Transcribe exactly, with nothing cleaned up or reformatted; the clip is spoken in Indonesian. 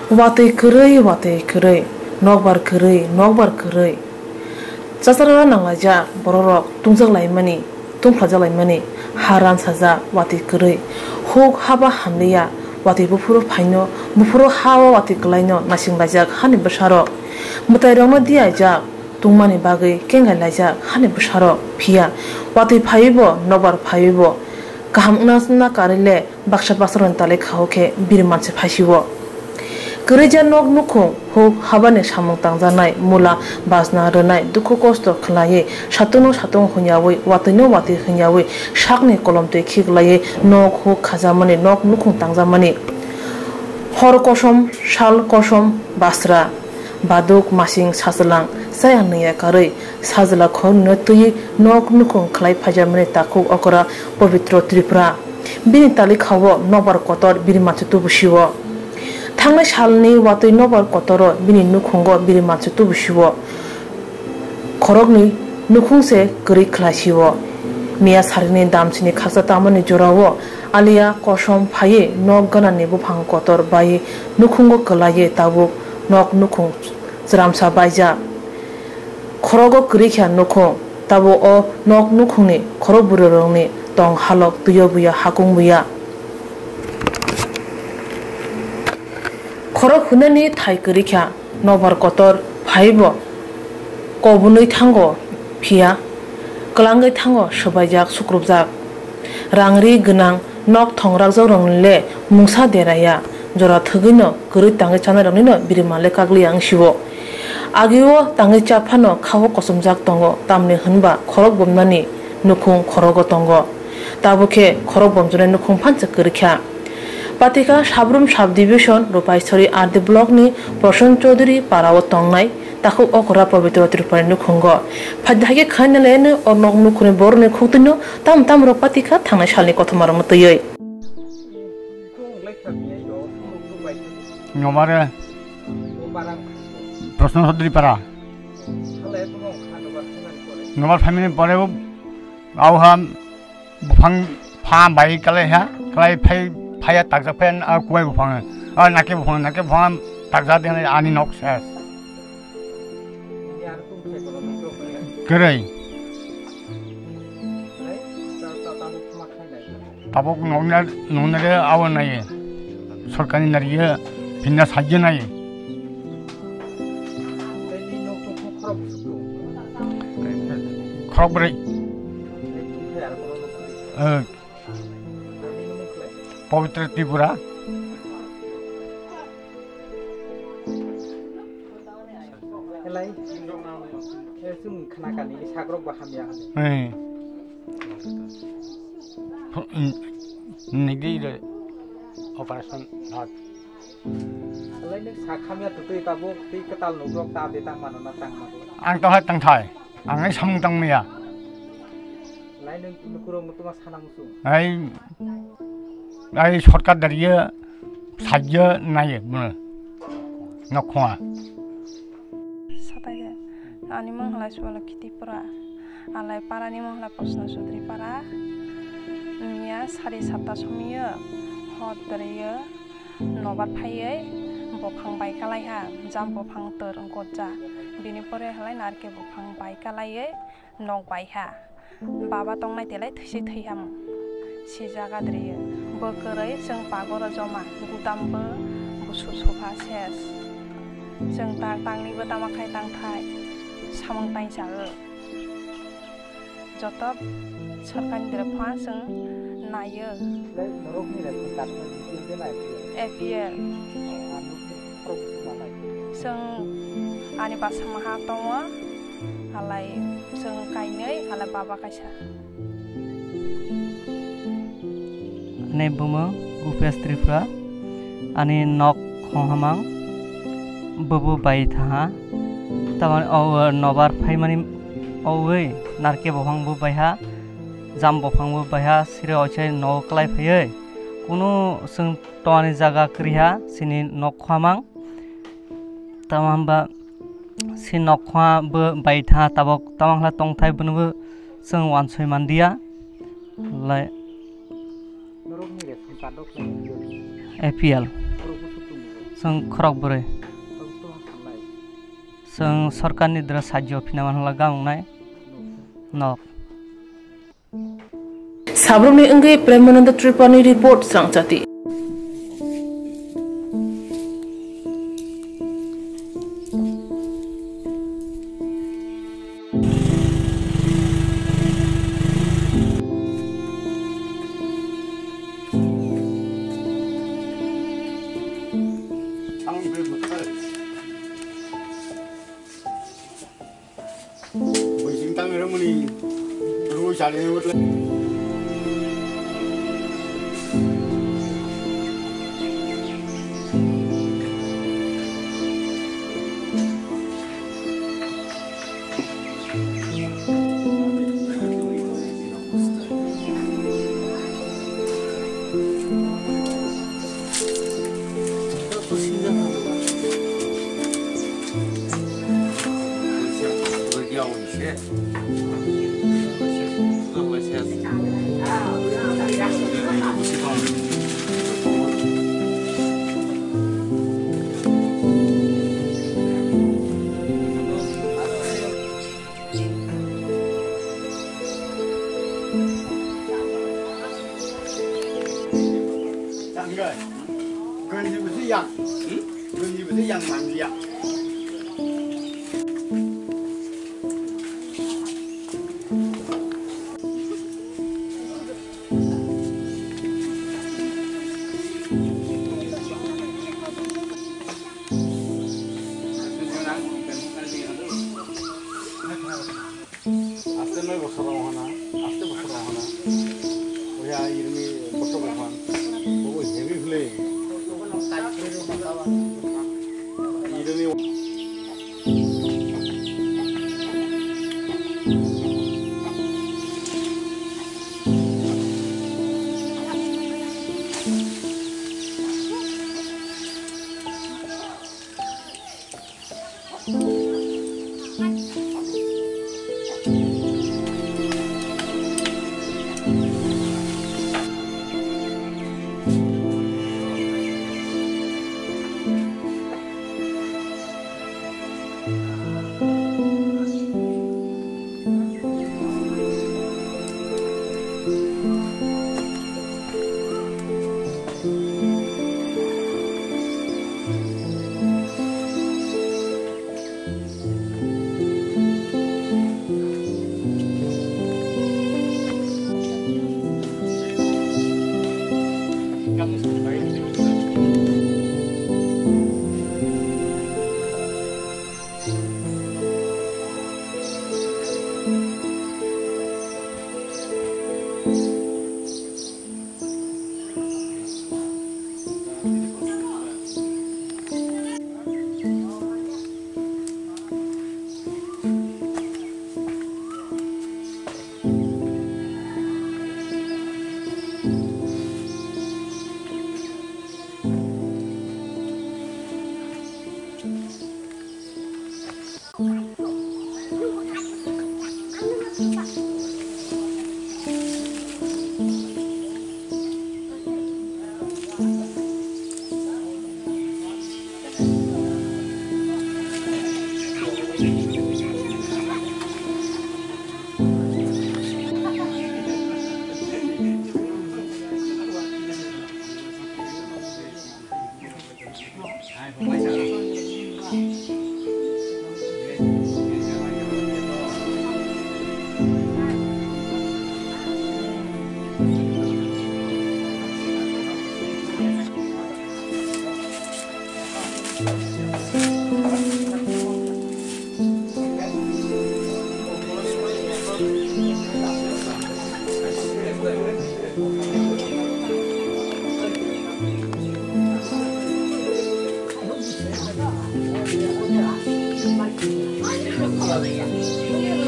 watui kerei watui kerei nokbar kerei nokbar kerei chasara nanglaja bororok tungjak laimani tungphajak laimani haran saja watui kerei huk haba hamliya watui bufuru phaino bufuru hawa watui klaino nasinglajak hani bsaro mutairongno diaijak tungmani bagui kengai laijak hani bsaro phia watui phaibo nokbar phaibo kaham unasna karile baksa basron tale khawke bir manse phasibo Gereja nok nukung huk habane samung tangjanai mula basna renai duku kosto khlaye satuno satung hunyawi watino wati hunyawi sakni kolomte khiklaye nok huk khajamani nok nukung tangjamani hor kosom shal kosom basra baduk masing sasalang sayang niya karei sajla khon notui nok nukung khlai phajamani takuk okora pavitro tripura bini tali khawo nokbar kotor biri machu tubusiwo Thangnai salni watui Nokbar Kotoro bini nukhungo biri manchu tubusiwo khorokni nukhungse gri khlasiwo miya sarini damsini khaksa tamani jorawo alia kosom phaye nok ganani Buphang Kotor bai nukhungo klaye tabu nok nukhung jramsa baija khorogo gri kha nukhung tabu o nok nukhungni khorok burorongni tong halok tuyo buya hakung buya Khorok hunani thai kerikha Nokbar Kotor phaibo kobunui thango phia klangai thango sobajak sukrubjak rangri gnang nok thongrakjak rongle mungsa deraya jora thugino guri tangai chanarongni no birimale kagli angsibo agio tangai chaphano khawo kosumjak tongo tamne hunba khorok bomnani nukhung khorogo tongo tabuke khorok bomjone nukhung phancha kerikha Patika Sabroom subdivision Rupachari Ardi block ni Proshon Chaudhary parawo tongnai taku okora pavitro tripari nukhungo phadhage khanelene onok nukhune borne khutino tam tam ro patika thangnai salni kothomar mutuyoi Nomare Proshon Chaudhary para Nomar family pore auham Buphang pha bai kale ha klai phai Phaya takjak pen a kuai Buphang a nake Buphang nake Buphang takjak den ani nok ses kerei tabok nongna nongna re awan nai sorkani nariye pinna sajje nai khorok brei eh Pavitra Tripura Elai esum khanakani sagrok bahamya eh nigi de operation hat Elai nek sakhamya tutui tabuk ti ketal nugrok ta de tang manona tang ma ang to ha tang thai ang ai samung tang mia Elai nek nukurong mutuma sanamusu ai ai shortcut dariye sajje nai bune nokhwa Sataya ani manghala swala kiti pura alai parani manghala Proshon Chaudhary para miya sari satta somiyo hot dariye Nokbar phaiye Buphang bai kalaiha jam Buphang tor ngotja bini pore halai narke Buphang bai kalaiye nok baiha baba tongnai telai thisi thiham si jaga dariye Bekerei jeng pagora joma gudambo busu sofa ses jeng tar tangnibo tamakai tangthai samung tai jago jotob sarkani drepha jeng nayo Elai norok ni re katna dikil nai A P L jeng ani basa maha tongo alai jeng kainei alai baba kaisa Ani bumo Gupes Tripura ani nok khonghamang bubu bai tha taman o Nokbar phaimani oi narke Buphang bu baiha jam Buphang bu baiha sire ochai no klai phai kuno sung toni jaga kriha sini nok khwamang tamamba si nok khwa bu bai tha tabok tamangla tongthai bunu sung wansoi mandia lai A P L जों खरक बोरै जों सरकारनि द्रा साहाय्य फिना मानला गांनाय नक Sabroom ni enggai Premananda Tripani report sang cati. Hãy subscribe cho kênh Ghiền Mì Gõ để không bỏ lỡ những video hấp dẫn.